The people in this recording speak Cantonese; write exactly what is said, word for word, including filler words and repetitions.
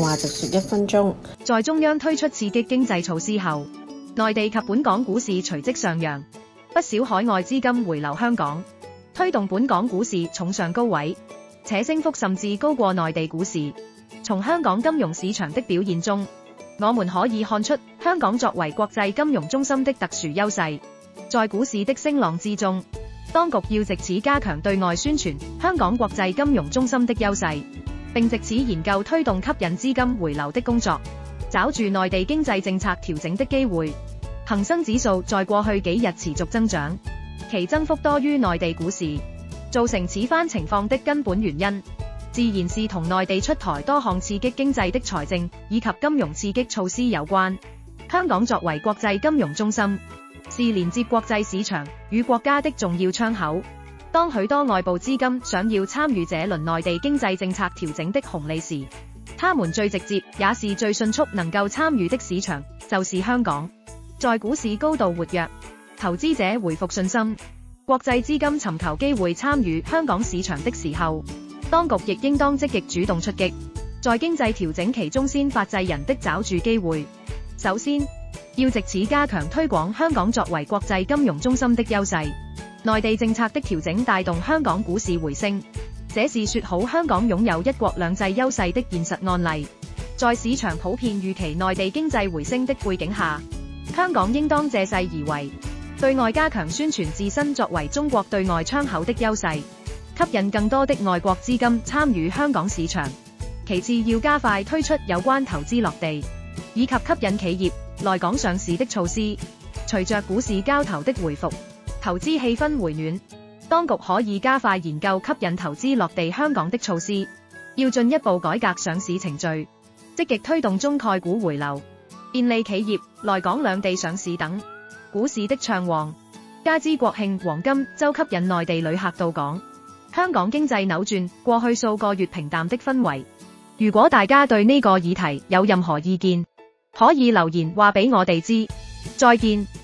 話直說一分鐘。 在中央推出刺激經濟措施後，內地及本港股市隨即上揚，不少海外資金回流香港，推動本港股市重上高位，且升幅甚至高過內地股市。從香港金融市場的表現中，我們可以看出香港作為國際金融中心的特殊優勢。在股市的聲浪之中，當局要藉此加強對外宣傳香港國際金融中心的優勢，並藉此研究推動吸引資金回流的工作，抓住內地經濟政策調整的機會。恒生指數在過去幾日持續增長，其增幅多於內地股市。造成此番情況的根本原因，自然是同內地出台多項刺激經濟的財政以及金融刺激措施有關。香港作為國際金融中心，是連接國際市場與國家的重要窗口。當許多外部資金想要參與這輪內地經濟政策調整的紅利時，他們最直接也是最迅速能夠參與的市場就是香港。在股市高度活躍，投資者回復信心，國際資金尋求機會參與香港市場的時候，當局亦應當積極主動出擊，在經濟調整期中先發制人的抓住機會。首先，要藉此加強推廣香港作為國際金融中心的優勢。內地政策的調整帶動香港股市回升，這是說好香港擁有一國兩制優勢的現實案例。在市場普遍預期內地經濟回升的背景下，香港應當借勢而為，對外加強宣傳自身作為中國對外窗口的優勢，吸引更多的外國資金參與香港市場。其次，要加快推出有關投資落地以及吸引企業來港上市的措施。隨着股市交投的回復，投資氣氛回暖，當局可以加快研究吸引投資落地香港的措施，要進一步改革上市程序，積極推動中概股回流，便利企業來港兩地上市等。股市的暢旺，加之國慶黃金週吸引內地旅客到港，香港經濟扭轉過去數個月平淡的氛圍。如果大家對呢個議題有任何意見，可以留言話俾我哋知。再見。